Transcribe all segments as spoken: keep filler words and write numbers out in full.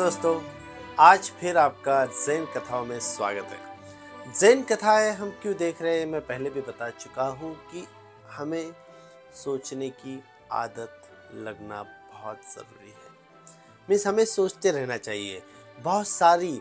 दोस्तों, आज फिर आपका जैन कथाओं में स्वागत है। जैन कथाएं हम क्यों देख रहे हैं, मैं पहले भी बता चुका हूं कि हमें सोचने की आदत लगना बहुत ज़रूरी है। मीन्स हमें सोचते रहना चाहिए, बहुत सारी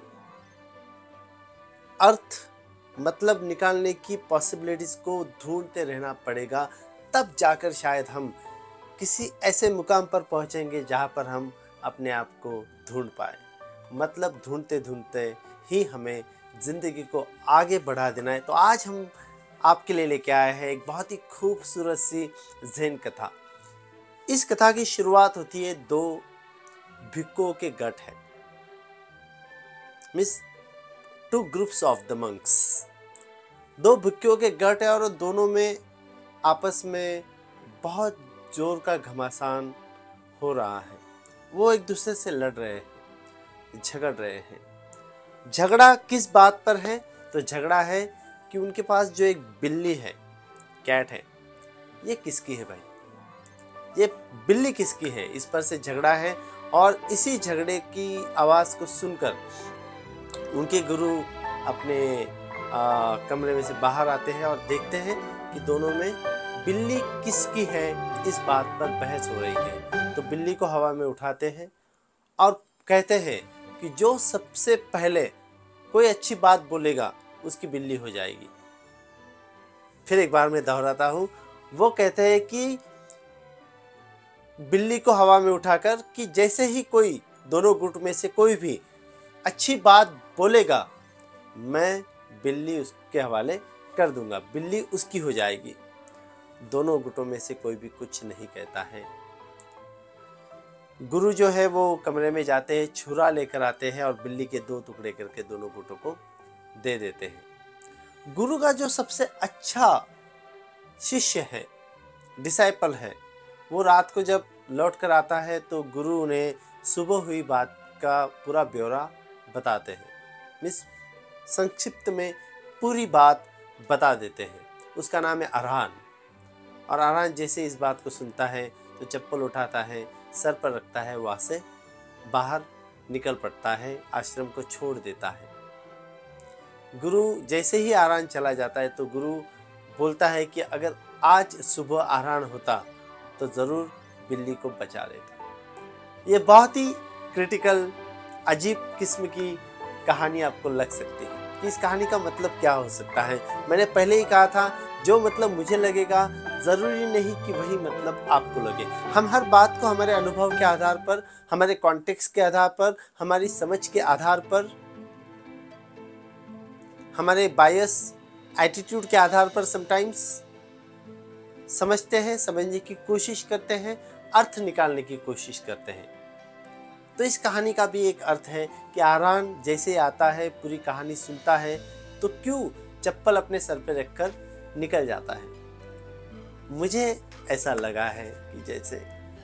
अर्थ मतलब निकालने की पॉसिबिलिटीज़ को ढूंढते रहना पड़ेगा, तब जाकर शायद हम किसी ऐसे मुकाम पर पहुंचेंगे जहां पर हम अपने आप को ढूंढ पाए। मतलब ढूंढते ढूंढते ही हमें ज़िंदगी को आगे बढ़ा देना है। तो आज हम आपके लिए लेके आए हैं एक बहुत ही खूबसूरत सी ज़ैन कथा। इस कथा की शुरुआत होती है दो भिक्खुओं के गट है, means two groups of the monks. दो भिक्खुओं के गट है और दोनों में आपस में बहुत जोर का घमासान हो रहा है। वो एक दूसरे से लड़ रहे हैं, झगड़ रहे हैं। झगड़ा किस बात पर है? तो झगड़ा है कि उनके पास जो एक बिल्ली है, कैट है, ये किसकी है भाई? ये बिल्ली किसकी है, इस पर से झगड़ा है। और इसी झगड़े की आवाज़ को सुनकर उनके गुरु अपने आ, कमरे में से बाहर आते हैं और देखते हैं कि दोनों में बिल्ली किसकी है, इस बात पर बहस हो रही है। तो बिल्ली को हवा में उठाते हैं और कहते हैं कि जो सबसे पहले कोई अच्छी बात बोलेगा उसकी बिल्ली हो जाएगी। फिर एक बार मैं दोहराता हूँ, वो कहते हैं कि बिल्ली को हवा में उठाकर कि जैसे ही कोई दोनों गुट में से कोई भी अच्छी बात बोलेगा, मैं बिल्ली उसके हवाले कर दूंगा, बिल्ली उसकी हो जाएगी। दोनों गुटों में से कोई भी कुछ नहीं कहता है। गुरु जो है वो कमरे में जाते हैं, छुरा लेकर आते हैं और बिल्ली के दो टुकड़े करके दोनों गुटों को दे देते हैं। गुरु का जो सबसे अच्छा शिष्य है, डिसाइपल है, वो रात को जब लौट कर आता है तो गुरु उन्हें सुबह हुई बात का पूरा ब्यौरा बताते हैं। मिस संक्षिप्त में पूरी बात बता देते हैं। उसका नाम है अरहान। और अरहान जैसे इस बात को सुनता है तो चप्पल उठाता है, सर पर रखता है, वहाँ से बाहर निकल पड़ता है, आश्रम को छोड़ देता है। गुरु जैसे ही अरहान चला जाता है तो गुरु बोलता है कि अगर आज सुबह अरहान होता तो ज़रूर बिल्ली को बचा लेता। ये बहुत ही क्रिटिकल, अजीब किस्म की कहानी आपको लग सकती है कि इस कहानी का मतलब क्या हो सकता है। मैंने पहले ही कहा था, जो मतलब मुझे लगेगा ज़रूरी नहीं कि वही मतलब आपको लगे। हम हर बात को हमारे अनुभव के आधार पर, हमारे कॉन्टेक्स्ट के आधार पर, हमारी समझ के आधार पर, हमारे बायस एटीट्यूड के आधार पर समटाइम्स समझते हैं, समझने की कोशिश करते हैं, अर्थ निकालने की कोशिश करते हैं। तो इस कहानी का भी एक अर्थ है कि अरहान जैसे आता है, पूरी कहानी सुनता है, तो क्यों चप्पल अपने सर पे रखकर निकल जाता है। मुझे ऐसा लगा है कि जैसे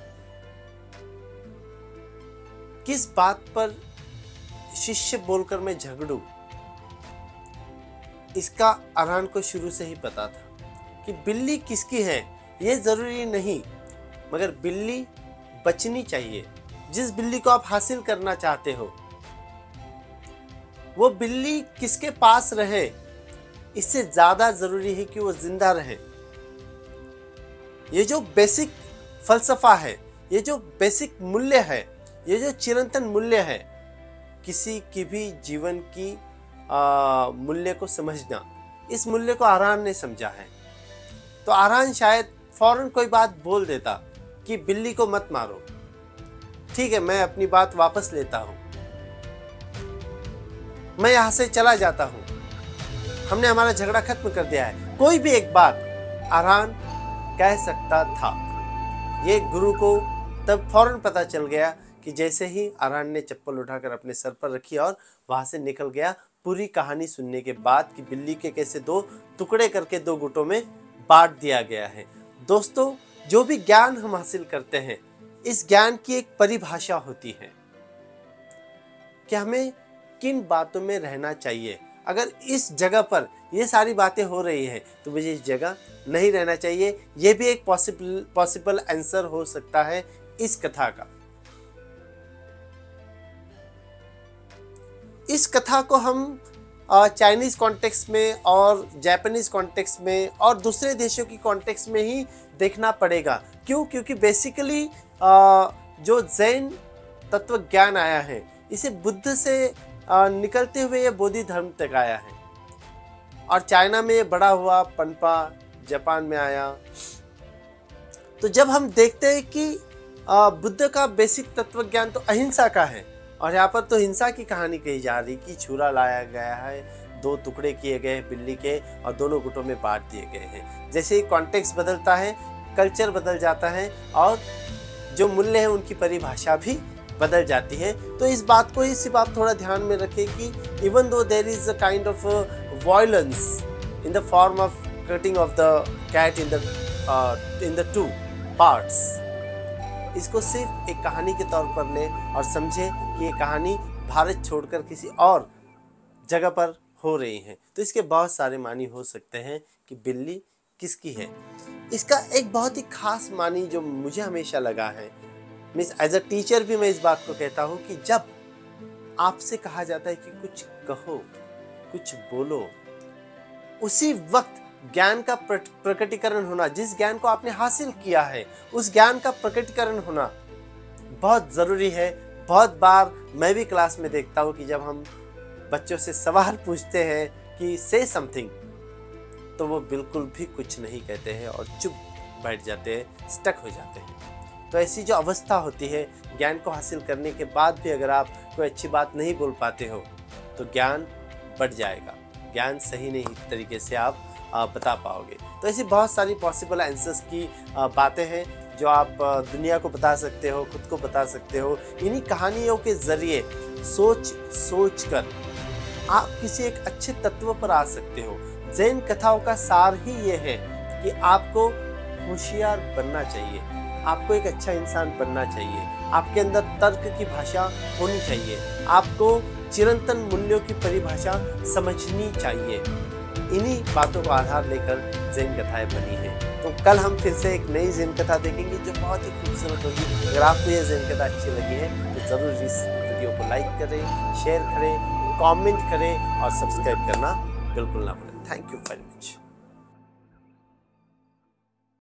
किस बात पर शिष्य बोलकर मैं झगड़ूं, इसका अरहान को शुरू से ही पता था कि बिल्ली किसकी है ये जरूरी नहीं, मगर बिल्ली बचनी चाहिए। जिस बिल्ली को आप हासिल करना चाहते हो वो बिल्ली किसके पास रहे, इससे ज्यादा जरूरी है कि वो जिंदा रहे। ये जो बेसिक फलसफा है, ये जो बेसिक मूल्य है, ये जो चिरंतन मूल्य है, किसी की भी जीवन की मूल्य को समझना, इस मूल्य को अरहान ने समझा है। तो अरहान शायद फौरन कोई बात बोल देता कि बिल्ली को मत मारो, ठीक है मैं अपनी बात वापस लेता हूं, मैं यहां से चला जाता हूं, हमने हमारा झगड़ा खत्म कर दिया है। कोई भी एक बात अरहान कह सकता था। ये गुरु को तब फौरन पता चल गया कि जैसे ही अरहान ने चप्पल उठाकर अपने सर पर रखी और वहां से निकल गया, पूरी कहानी सुनने के बाद कि बिल्ली के कैसे दो टुकड़े करके दो गुटों में बांट दिया गया है। दोस्तों, जो भी ज्ञान हम हासिल करते हैं, इस ज्ञान की एक परिभाषा होती है कि हमें किन बातों में रहना चाहिए। अगर इस जगह पर ये सारी बातें हो रही हैं तो मुझे इस जगह नहीं रहना चाहिए। ये भी एक पॉसिबल पॉसिबल आंसर हो सकता है इस कथा का। इस कथा को हम चाइनीज़ कॉन्टेक्स्ट में और जापानीज़ कॉन्टेक्स्ट में और दूसरे देशों की कॉन्टेक्स्ट में ही देखना पड़ेगा। क्यों? क्योंकि बेसिकली जो जैन तत्व ज्ञान आया है इसे बुद्ध से आ, निकलते हुए ये बोधि धर्म तक आया है और चाइना में ये बड़ा हुआ, पनपा, जापान में आया। तो जब हम देखते हैं कि आ, बुद्ध का बेसिक तत्व ज्ञान तो अहिंसा का है और यहाँ पर तो हिंसा की कहानी कही जा रही कि छुरा लाया गया है, दो टुकड़े किए गए बिल्ली के और दोनों गुटों में बांट दिए गए हैं। जैसे ही कॉन्टेक्स्ट बदलता है, कल्चर बदल जाता है और जो मूल्य है उनकी परिभाषा भी बदल जाती है। तो इस बात को इसी बात थोड़ा ध्यान में रखें कि even though there is a kind of violence in the form of cutting of the cat in the in the two parts, इसको सिर्फ एक कहानी के तौर पर लें और समझें कि ये कहानी भारत छोड़कर किसी और जगह पर हो रही है। तो इसके बहुत सारे मानी हो सकते हैं कि बिल्ली किसकी है। इसका एक बहुत ही खास मानी जो मुझे हमेशा लगा है, मीन्स एज अ टीचर भी मैं इस बात को कहता हूँ कि जब आपसे कहा जाता है कि कुछ कहो, कुछ बोलो, उसी वक्त ज्ञान का प्रकटीकरण होना, जिस ज्ञान को आपने हासिल किया है उस ज्ञान का प्रकटीकरण होना बहुत ज़रूरी है। बहुत बार मैं भी क्लास में देखता हूँ कि जब हम बच्चों से सवाल पूछते हैं कि से समथिंग, तो वो बिल्कुल भी कुछ नहीं कहते हैं और चुप बैठ जाते हैं, स्टक हो जाते हैं। तो ऐसी जो अवस्था होती है, ज्ञान को हासिल करने के बाद भी अगर आप कोई अच्छी बात नहीं बोल पाते हो तो ज्ञान बढ़ जाएगा, ज्ञान सही नहीं तरीके से आप बता पाओगे। तो ऐसी बहुत सारी पॉसिबल आंसर्स की बातें हैं जो आप दुनिया को बता सकते हो, खुद को बता सकते हो। इन्हीं कहानियों के ज़रिए सोच सोच कर आप किसी एक अच्छे तत्व पर आ सकते हो। जैन कथाओं का सार ही ये है कि आपको होशियार बनना चाहिए, आपको एक अच्छा इंसान बनना चाहिए, आपके अंदर तर्क की भाषा होनी चाहिए, आपको चिरंतन मूल्यों की परिभाषा समझनी चाहिए। इन्हीं बातों को आधार लेकर जैन कथाएं बनी हैं। तो कल हम फिर से एक नई जैन कथा देखेंगे जो बहुत ही खूबसूरत होगी। अगर आपको ये जैन कथा अच्छी लगी है तो ज़रूर इस वीडियो को लाइक करें, शेयर करें, कमेंट करें और सब्सक्राइब करना बिल्कुल ना भूलें। Thank you very much.